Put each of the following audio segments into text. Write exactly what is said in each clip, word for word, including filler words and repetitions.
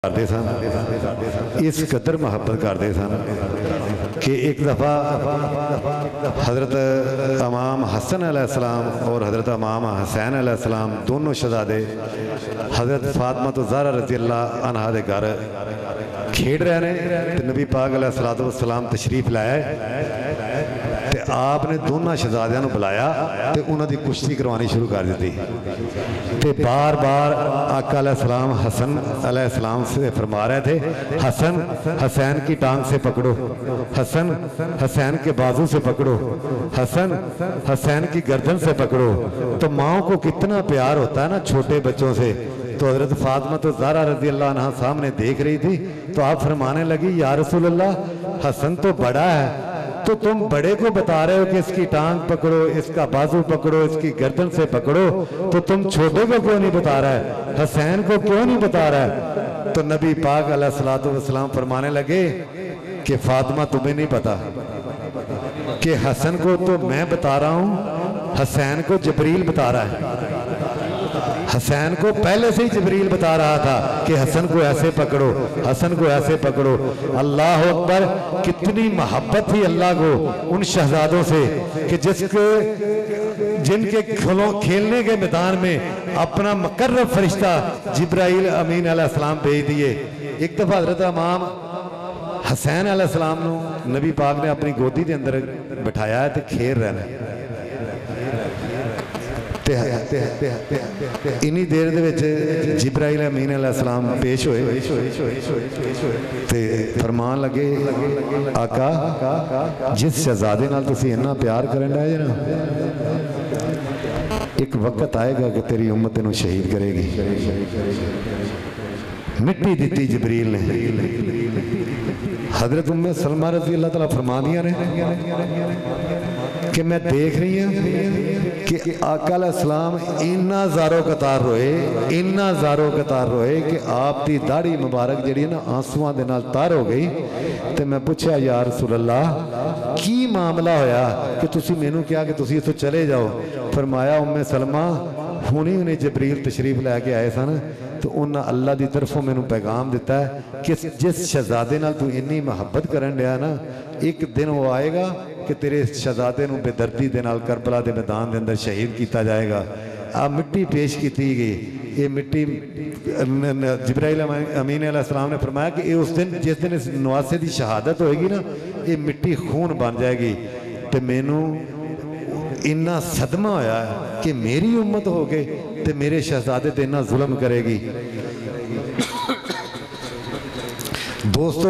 करते सन, इस कदर मुहब्बत करते सन कि एक दफ़ा हज़रत इमाम हसन अलैहिस्सलाम और हज़रत इमाम हुसैन अलैहिस्सलाम दोनों शहज़ादे हज़रत फातिमा तो ज़हरा रज़ी अल्लाह अन्हा दे घर खेड रहे ने। नबी पाक अलैहिस्सलातु वस्सलाम तशरीफ लाया ते आपने दोनों शहजादियों को बुलाया तो उन्होंने कुश्ती करवानी शुरू कर दी। तो बार बार आका अलैहिस्सलाम हसन अलैहिस्सलाम से फरमा रहे थे, हसन हसैन की टांग से पकड़ो, हसन हसैन के बाजू से पकड़ो, हसन हसैन की गर्दन से पकड़ो। तो माओ को कितना प्यार होता है ना छोटे बच्चों से। तो हज़रत फातिमा तो ज़हरा रज़ी अल्लाह अन्हा सामने देख रही थी, तो आप फरमाने लगी, या रसूल अल्लाह, हसन तो बड़ा है, तो तुम बड़े को बता रहे हो कि इसकी टांग पकड़ो, इसका बाजू पकड़ो, इसकी गर्दन से पकड़ो, तो तुम छोटे को क्यों नहीं बता रहा है, हसैन को क्यों नहीं बता रहा है? तो नबी पाक अलैहिस्सलातु वस्सलाम फरमाने लगे कि फातिमा तुम्हें नहीं पता कि हसन को तो मैं बता रहा हूँ, हसैन को जिब्रील बता रहा है। हसैन को पहले से ही जिब्रील बता रहा था कि हसन को ऐसे पकड़ो, हसन को ऐसे पकड़ो। अल्लाह अकबर, कितनी मोहब्बत थी अल्लाह को उन शहजादों से कि जिसके जिनके खेलों खेलने के मैदान में अपना मुकर्रब फरिश्ता जिब्राइल अमीन अलैहिस्सलाम भेज दिए। एक दफ़ा हज़रत इमाम हसैन अलैहिस्सलाम को नबी पाक ने अपनी गोदी के अंदर बिठाया है तो खेल रहे हैं। इन्नी देर दे विच जिब्राइल अमीन अलैहिस्सलाम पेश होए ते फरमान लगे, आका जिस शहजादे नाल तुसीं इन्ना प्यार करन लगे ना, एक वक्त आएगा कि तेरी उम्मत तेनू शहीद करेगी। मिट्टी दी जिब्रील ने। हजरत उम्मे सलमा रज़ी अल्लाह तआला फरमादियां ने कि मैं देख रही हूँ कि आका अलैहिस्सलाम इन्ना ज़ारो कतार रोए, इन्ना ज़ारो कतार रोए कि आप दी दाढ़ी मुबारक जिहड़ी ना आंसुआं दे नाल तर हो गई। तो मैं पूछा, या रसूल अल्लाह की मामला होया कि तुसी मैनू कहा कि तुसी इत्थों चले जाओ? फरमाया, उम्मे सलमा हुणे हुणे जिब्रील तशरीफ लैके आए सन तो उन्हें अल्लाह की तरफों मैनू पैगाम दिता है कि जिस शहजादे नाल तू इन्नी मुहब्बत करन लिया ना, एक दिन वो आएगा कि तेरे शहजादे नू बेदर्दी दे नाल करबला के मैदान के अंदर शहीद किया जाएगा। आ मिट्टी पेश की गई। ये मिट्टी जिब्राइल अमीन अलैहिस्सलाम ने फरमाया कि उस दिन जिस दिन इस नवासे की शहादत होएगी ना, ये मिट्टी खून बन जाएगी। तो मैनू इन्ना सदमा होया कि मेरी उम्मत हो गए तो मेरे शहजादे ते इन्ना जुल्म करेगी। दोस्तों,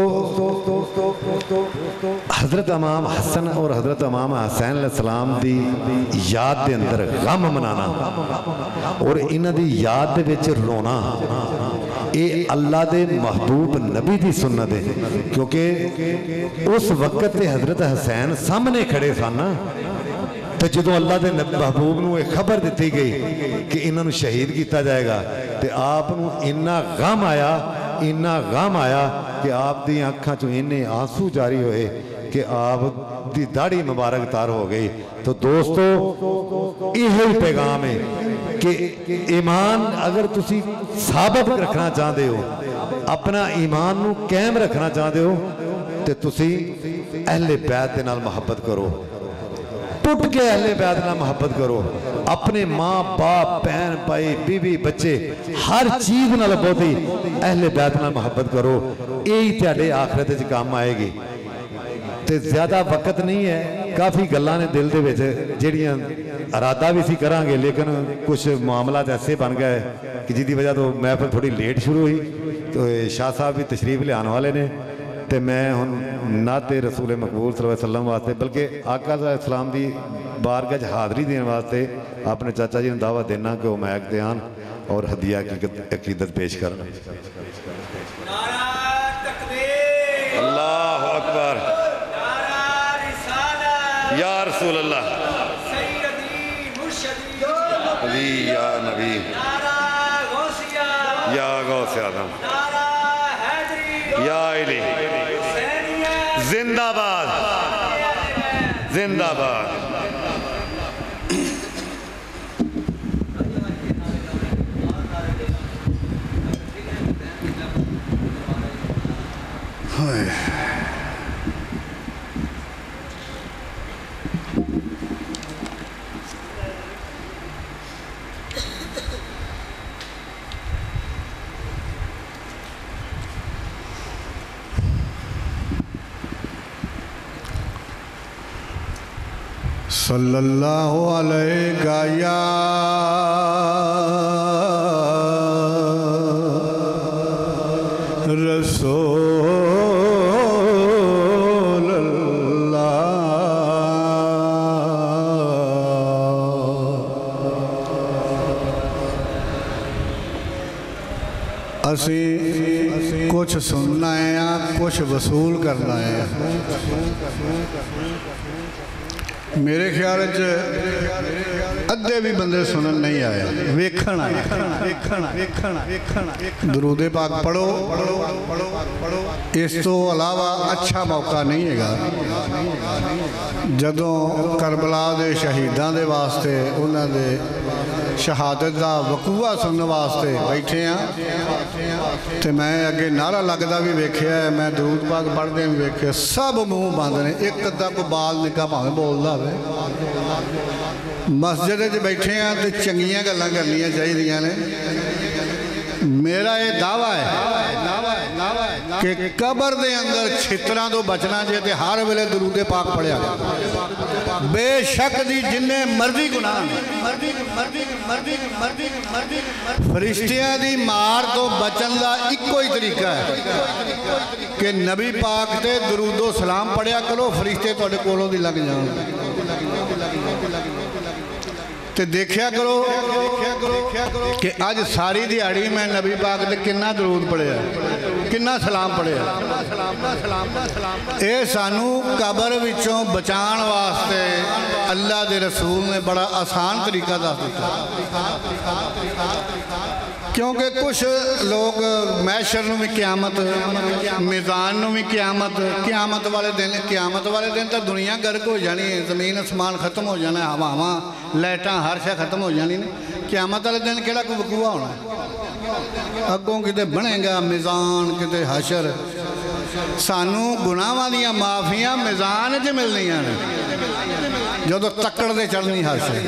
हजरत इमाम हसन और हजरत इमाम हुसैन अलैहिस्सलाम की याद के अंदर गम मनाना और इन्हां दी याद दे विच रोना, ये अल्लाह के महबूब नबी की सुन्नत है। क्योंकि उस वक्त हजरत हुसैन सामने खड़े सन तो जो अल्लाह के महबूब को खबर दी गई कि इन्हों शहीद किया जाएगा तो आप इन्ना गम आया, इन्ना गम आया कि आप दी अखां चों इन्ने आंसू जारी होए कि आप दी दाढ़ी मुबारक तार हो गई। तो दोस्तों, यही पैगाम है कि ईमान अगर तुसी साबित रखना चाहते हो, अपना ईमान नू कायम रखना चाहते हो तो तुसी अहले बैत दे नाल मुहब्बत करो, टुट के अहले बैत नाल मुहब्बत करो। अपने माँ बाप भैन भाई बीवी बच्चे हर चीज नाल बहुती अहले बैत नाल मुहब्बत करो, यही तुहाडे आखिरत च काम आएगी। तो ज्यादा वक्त नहीं है, काफ़ी गल्लां ने दिल दे विच जिहड़ियां इरादा भी सी करांगे, लेकिन कुछ मामला ऐसे बन गए कि जिसकी वजह तो महफिल थोड़ी लेट शुरू हुई। तो शाह साहब भी तशरीफ लियाने वाले ने तो मैं हुण नाते रसूल मकबूल सल्लल्लाहु अलैहि वसल्लम वास्ते बल्कि आका अलैहिस्सलाम की बारगाह हाज़री देने वास्ते अपने चाचा जी ने दावा देना कि वो मैक ते आन और हदिया अकीदत पेश करन। अल्लाह अकबर, या रसूल अल्लाह, अली या नबी, या गौसे आज़म, या इली, जिंदाबाद जिंदाबाद। सल्लल्लाहु अलैहि या रसूल अल्लाह। असी कुछ सुनना है, कुछ वसूल करना है। मेरे ख्याल च अद्धे भी बंदे सुनन नहीं आए, वेखण आए। दरूदे पाक पढ़ो, इस तो अलावा अच्छा मौका नहीं है। जदों करबला दे शहीदां दे वास्ते उन्हां दे शहादत का वकूआ सुनने वास्ते बैठे हाँ, तो मैं अगे नारा लगता भी वेख्या है, मैं दरूद पाक पढ़ते भी वेख्या, सब मूँह बंद ने। एक अद्धा को बाल निका भावें बोलता हो। मस्जिद च बैठे हाँ तो चंगियां गल्लां करनियां चाहिए ने। मेरा ये दावा है कि कबर दे अंदर छितरां तो बचना जे ते हर वेले दरूदे पाक पढ़िया। बेशक दी जिन्ने मर्जी गुनाह फरिश्तियां दी मार तो बचन का इको ही तरीका है कि नबी पाक ते दरूदो सलाम पढ़िया करो, फरिश्ते तुहाडे कोलों दी लंघ जाण। ते देखिया करो कि अज सारी दिहाड़ी मैं नबी पाक ते किन्ना दरूद पढ़िया, किन्ना सलाम पढ़िया। ये सानू कबर विचों बचाण वास्ते अल्लाह दे रसूल ने बड़ा आसान तरीका दस दिता। क्योंकि कुछ लोग मैशर नूं भी क्यामत, मीज़ान नूं भी क्यामत, क्यामत वाले दिन क्यामत वाले दिन तो दुनिया गर्क हो जानी है, जमीन आसमान खत्म हो जाना है, हवावां लाइटां हर शै खत्म हो जानी ने। क्यामत वाले दिन किहड़ा कोई वकूआ होना, अगों किते बनेगा मीज़ान, किते हशर। सानू गुनाहां दीयां माफियां मीज़ान च मिलनियां ने जदों तक्कड़ दे चढ़नी हशर।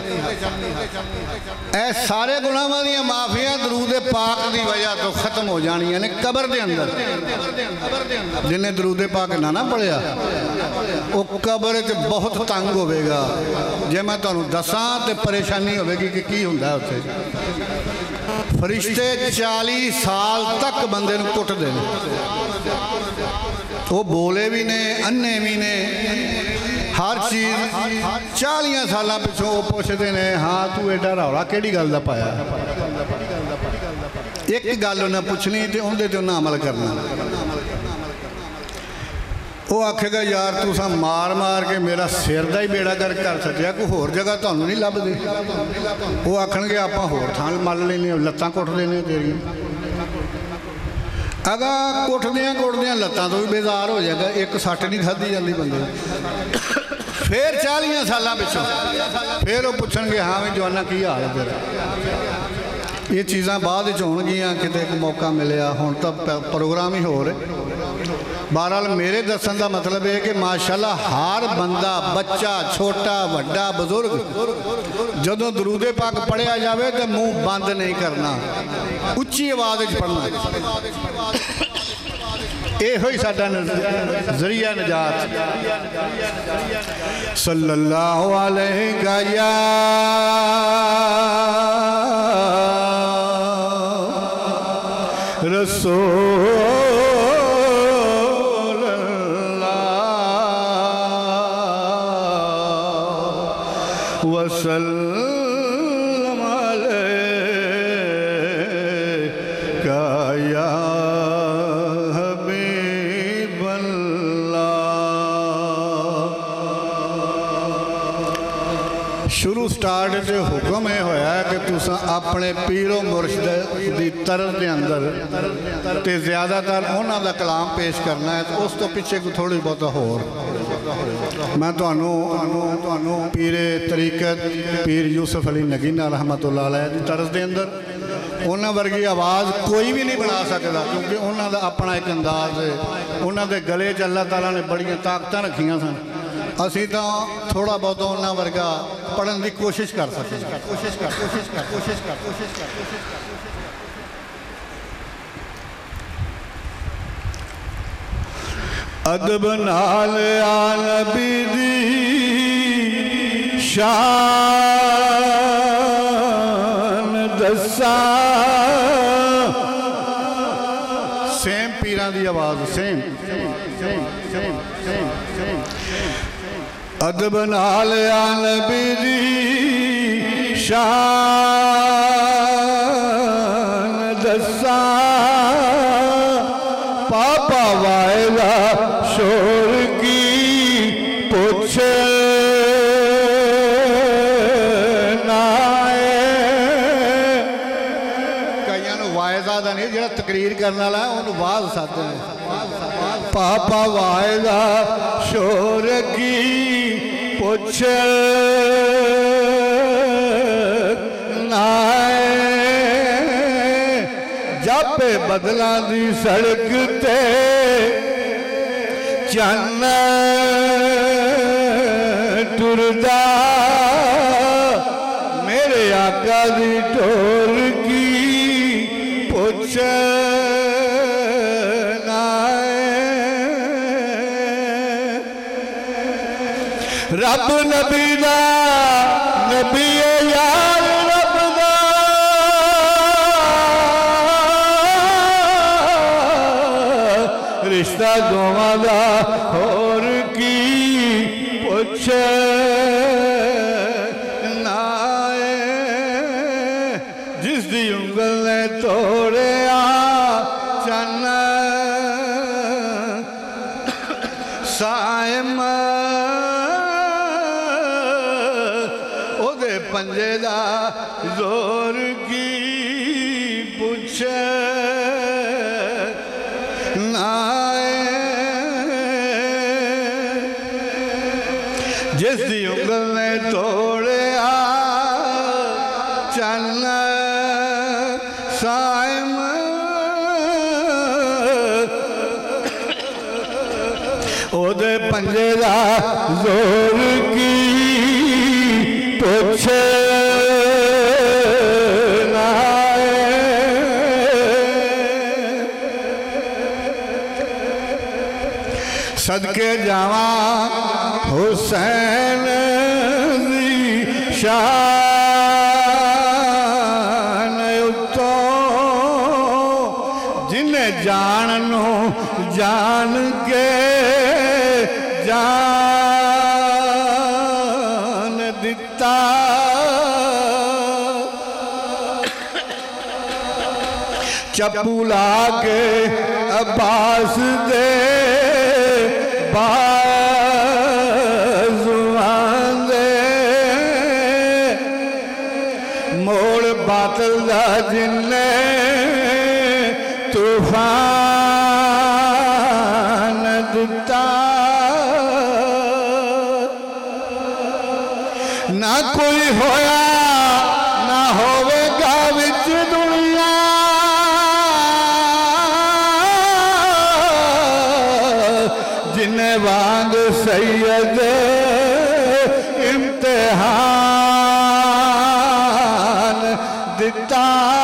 ए सारे गुनाहां दीयां माफियां दरूद पाक की वजह तो खत्म हो जानियां ने कबर दे अंदर। जिन्हें दरूद पाक ना ना पढ़िया वो कबर च बहुत तंग होवेगा। जे मैं तुहानू दसां ते परेशानी होवेगी कि की हुंदा उत्थे। फरिश्ते चालीस साल तक बंदे नूं कुटदे ने, वो बोले भी ने, अन्ने भी ने, हर चीज़ चालियां साल पिछों वो पुछते ने, हाँ तू एडा रौला किहड़ी गल दा पाया। एक गल उन्हें पूछनी तो उहदे ते उन्हें अमल करना। वो आखेगा यार तुसा मार मार के मेरा सिर का ही बेड़ा गर्क कर सकिया, कोई होर जगह तुहानू नहीं लभदी। वो आखणगे आपां होर थां मल लैने, लत्तां कुट देने तेरियां। अगा कुटदियां कुटदियां लत्तां तो भी बेजार हो जाएगा, एक सट नहीं खाधी जाती बंदे। फिर चालियां साल पिछों फिर वो पूछणगे हाँ भी जवाना की हाल है तेरा। ये चीज़ां बाद होणगियां, किते एक मौका मिलिया, हुण तो प्रोग्राम ही हो रहे। बहरहाल मेरे दसन का मतलब है कि माशाल्लाह हर बंदा, बच्चा, छोटा, वड्डा, बजुर्ग जदों दरूदे पाक पढ़िया जाए तो मुँह बंद नहीं करना, उच्ची आवाज़ पढ़ना। यो ही साडा जरिया नजात। सल्लल्लाहु अलैहि या रसूल अल्लाह वसल्लम अलैका या शुरू स्टार्ट जो हुक्म यह होया कि तुसा अपने पीरो मुर्शद की तरफ के अंदर तो ज़्यादातर उन्हों का कलाम पेश करना है। तो उस तो पिछे को थोड़ी बहुत होर मैं तुहानू पीरे तरीकत पीर यूसुफ अली नगीना रहमतुल्लाह अलैह की तरफ के अंदर उन्होंने वर्गी आवाज़ कोई भी नहीं बना सकता, क्योंकि उन्होंने दा अपना एक अंदाज है। उन्होंने गले च अल्लाह ताला ने बड़ियां ताकत रखियां सन। असी तो थोड़ा बहुत उन्होंने वर्गा पढ़न की कोशिश कर सके। कोशिश कर कोशिश कर कोशिश कर कोशिश कर कोशिश कर अदब नाल आ नबी दी शान दसा। सेम पीरां दी आवाज़ same same same same same same अदब नाल आ नबी दी शान दसा। पापा वायदा शोर की पुछ नहीं जो तकरीर करने वाला है उन्होंने वाज साधे पापा वायदा शोर की पुछ नाए। जब बदला दी सड़क ते चन्न टुरदा मेरे आका दी टोर की पुछ रब नबी दा नबी यार रब दा रिश्ता दोवां दा होर की पुछ नाए। जिस दी उंगल ने तोड़िया चन्न साइम पंजे दा जोर की पुछ नाए। जिस दी उंगल ने तोड़िया चन्न साइम ओदे पंजे दा जोर की पुछ नाए। सदके जावा हुसैन दी शान उत्तों जिन्हें जान नू जान के जान दिता। चप्पू ला के अब्बास दे बाजुआं दे मोड़ बातल दा जिन्ने तूफान दिता। ना कोई होया ना होवेगा विच दुनिया जिन्हें वांग सैयद इम्तिहान दिता।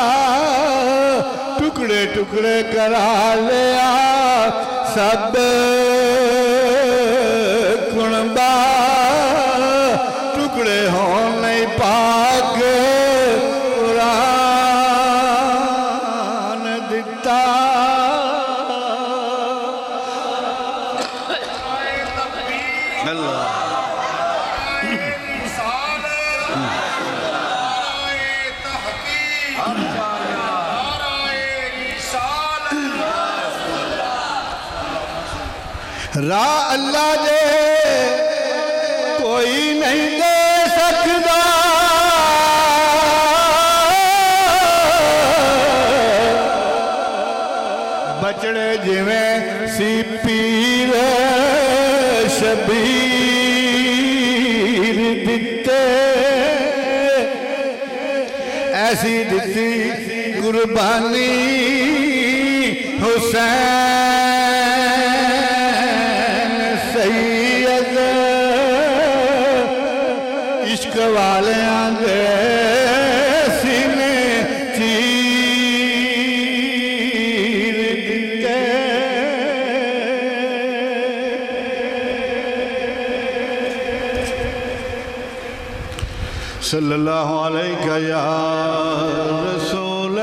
टुकड़े टुकड़े करा लिया सब कुणबा टुकड़े हो नहीं पाक कुरान दिता। राह अल्लाह दे कोई नहीं दे सकता। बचड़े जिवें सी पीर शबीर दिते ऐसी दिती कुर्बानी हुसैन सैयद इश्क वाले आंदे सीने चीर दिते सल्लल्लाहु अलैहि या रसूल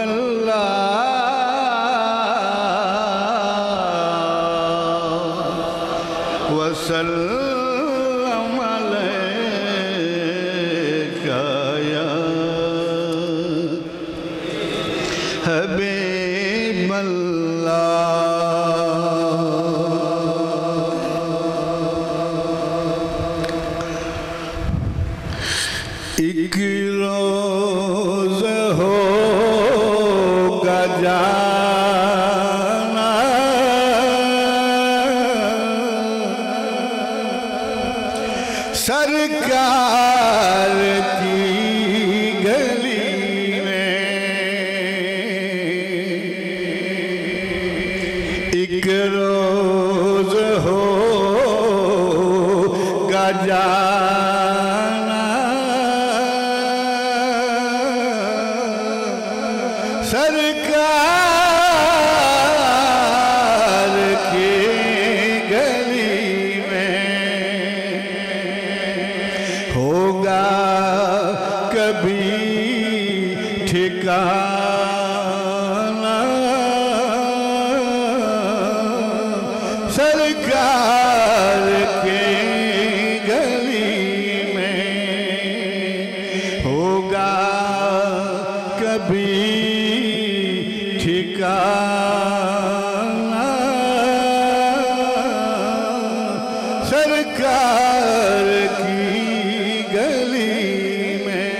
अल्लाह वसल्लम अलैका या हबीब एक रोज होगा जाना सरकार की गली में एक रोज होगा जाना सरकार की गली में होगा कभी ठिकाना सरकार की गली में होगा कभी ठिकाना सरकार की गली में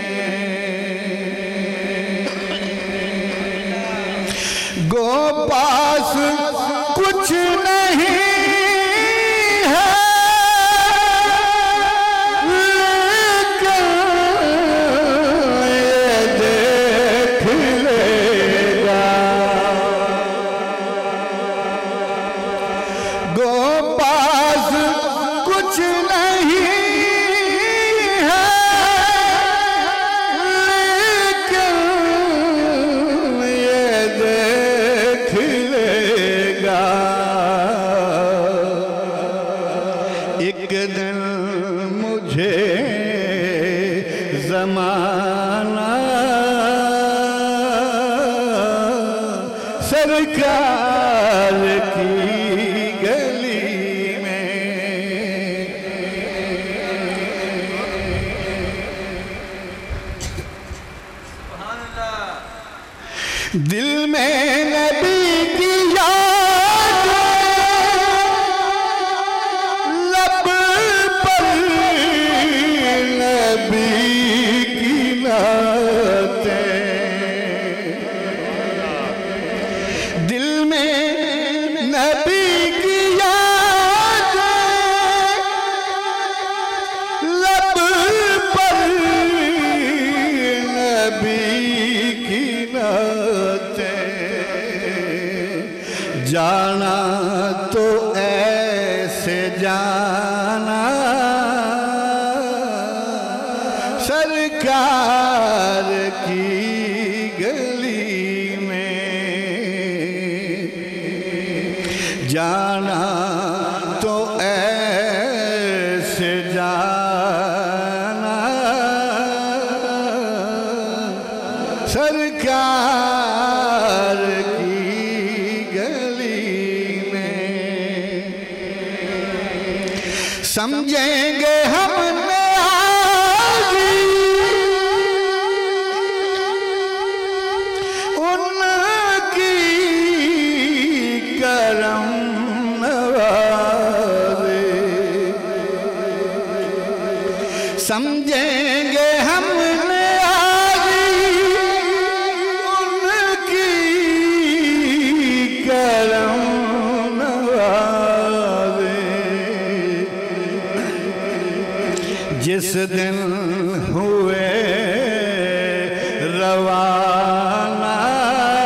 गो पास कुछ नहीं है जमाना सरकार की गली में दिल में नबी की याद लब पर नबी की नातें दिल में नबी की याद लब पर नबी की नातें जाना तो ऐसे जाना सरकार की गली में जाना तो ऐसे जाना सरकार की गली में समझेंगे हमने उनकी करम नवाज़े समझेंगे हमने आज उनकी करम नवाज़े जिस दिन हुए रवाना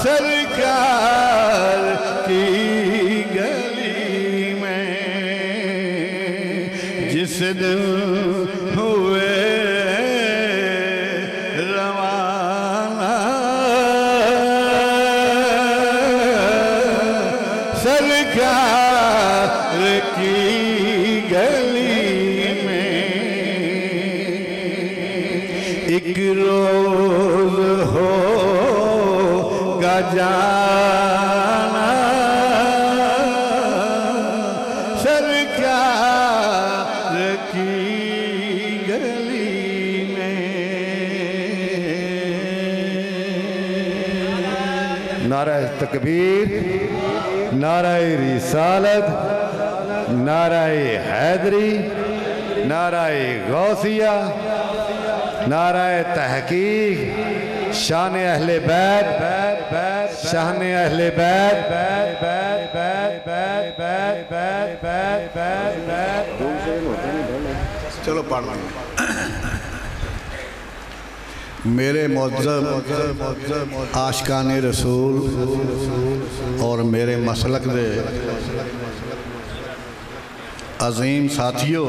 सरकार की गली में जिस दिन हुए रवाना सरकार की गली में एक रोज होगा जाना सरकार की गली में। नारा तकबीर, नारा रिसालत, नारा हैदरी, नारा गौसिया, नारा तहकीक, शान अहले बैत, शान अहले बैत। चलो पढ़ लें। मेरे मुअज़्ज़म आशिकान रसूल और मेरे मसलक दे अजीम साथियों,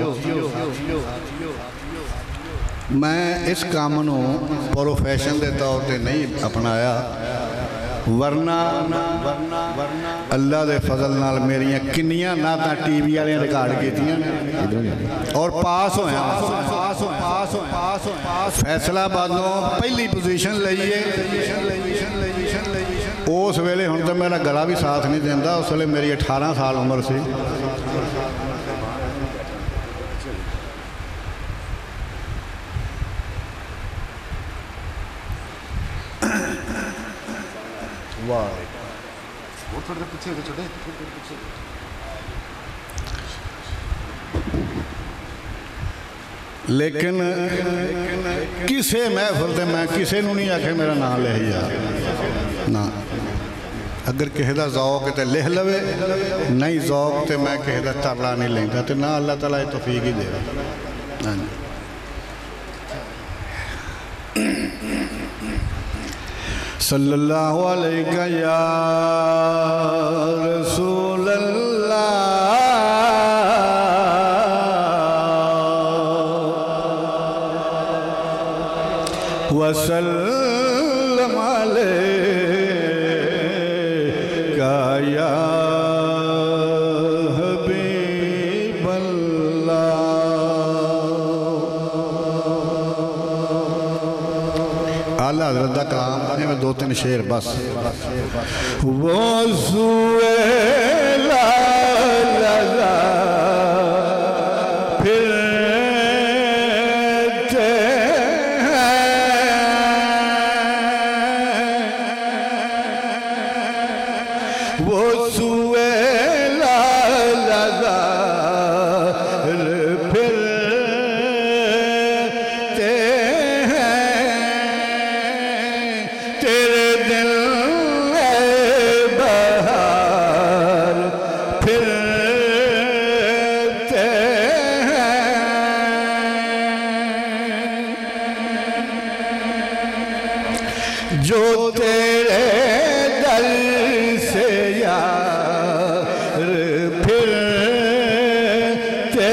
मैं इस काम नूं प्रोफैशन के तौर पर नहीं अपनाया, वरना अल्लाह के फजल नाल मेरियां किन्नियां नातां टीवी वाले रिकॉर्ड कीतियां और पास होया। फैसलाबादों पहली पोजीशन लईए। उस वेले हुण तो मेरा गला भी साथ नहीं देंदा, उस वेले मेरी अठारह साल उम्र सी। वो थोड़े पीछे छोटे पीछे। लेकिन किसे महफिल ते मैं किसे नूं नहीं आखे मेरा नाम लिख यार ना। अगर किसी का जौक है तो लिख लवे, नहीं जौक तो मैं किसी का तरला नहीं लेंदा, तो ना अल्लाह ताला तौफीक ही देगा। हाँ जी। सल्लल्लाहु अलैहि या रसूल अल्लाह वसल्लम अलैका या हबीबल्लाह। आला हज़रत दा कलाम में दो तीन शेर बस। वो सुए ला ला फिर वो सुए ला ला फिरते हैं तेरे दिल बहार फिरते हैं जो तेरे दर से यार फिरते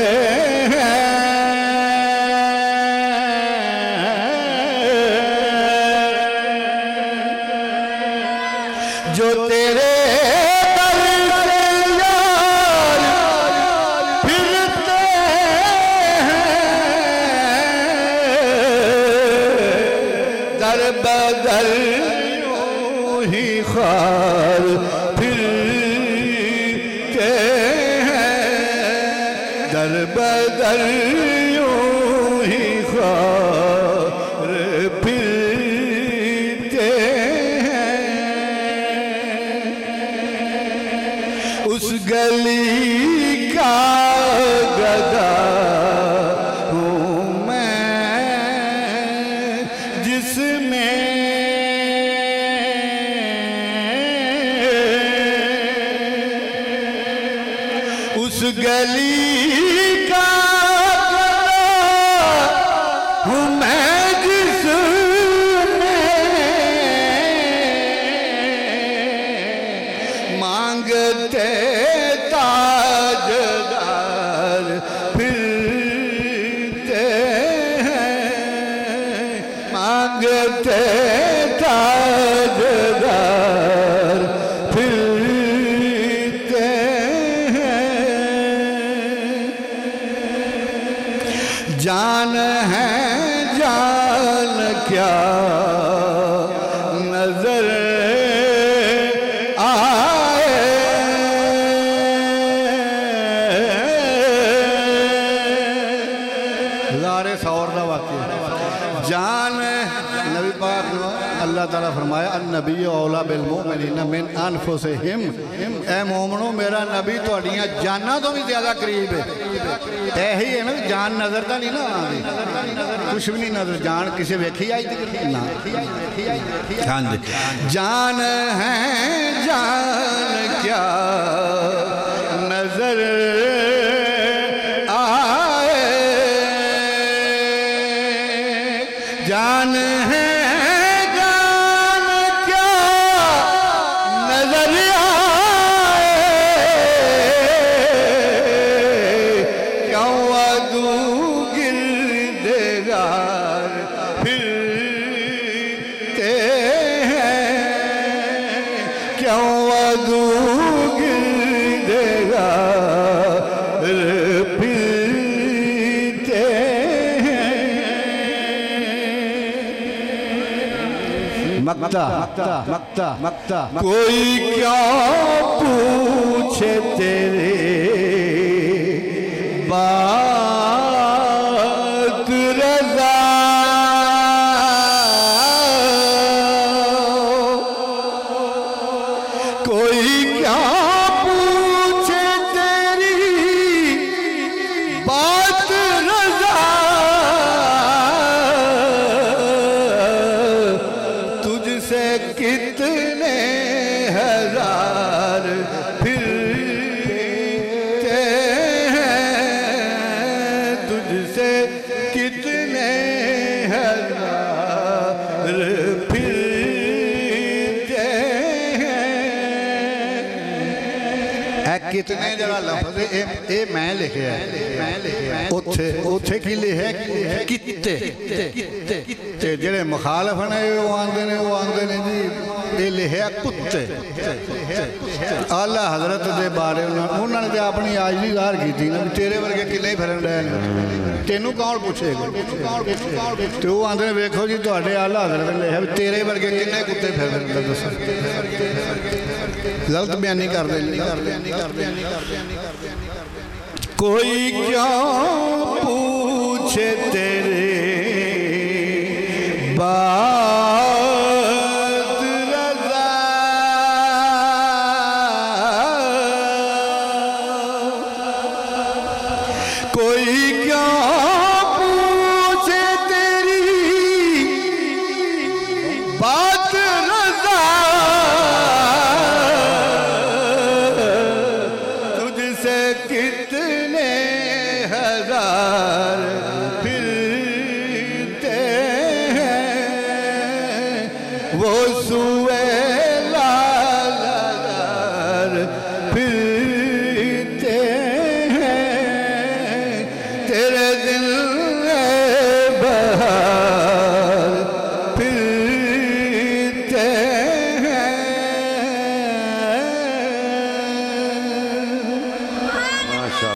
हैं जो तेरे दर से यार फिरते हैं दर बदर यूं ही ख्वार फिरते हैं दर बदर यूं ही ख्वार फिरते हैं। उस गली का गदा हूँ मैं जिसमें उस गली का हूँ मैं जिसमें मांगते ताजदार फिरते हैं, मांगते ताजदार फिरते हैं। जान है जान क्या नजर आए, लारे सौर का वाक्य। जान नबी पाक ने अल्लाह ताला फरमाया अन्नबी औला बिल मोमिनीन मिन अनफुसिहिम, ए मोमनो मेरा नबी तुहाड़ियां जानां तो भी ज़्यादा करीब है। यही है ना, जान नज़र तो नहीं ना आती, कुछ भी नहीं नजर, जान किसी वेखी आई ना। हाँ जी, जान है जान क्या नजर आए, जान है जान क्या नजर आए, क्यों अदू गिरदेगार फिरते हैं, क्यों अदू गिरदेगार फिरते हैं। मक्ता मक्ता मक्ता मक्ता कोई क्यों पूछे तेरे बात रज़ा, कोई क्या पूछे तेरी बात रज़ा, तुझसे कितने हजार फिरते हैं, तुझसे कितने हजार फिरते हैं। ए कितने जरा लफ्ज़ ए ए मैं लिखिया है, मैं लिखिया उत्थे उत्थे की लिखिया कित्ते, ते जेड़े मुखालफ ने वो आंदे ने वो आंदे ने जी ये लिखिया कुत्ते। आला हजरत दे बारे उन्होंने तो अपनी आजली ज़ाहिर की थी ना, तेरे वर्गे किन्ने फिरन रहे हैं, तेनू कौन पूछेगा। तो वो आंदे ने वेखो जी तुहाडे आला हजरत ने लिखिया तेरे वर्गे किन्ने कुत्ते फिर रहे हैं, दसो गलत बयानी कर दे। कोई क्यों पूछे तेरे बात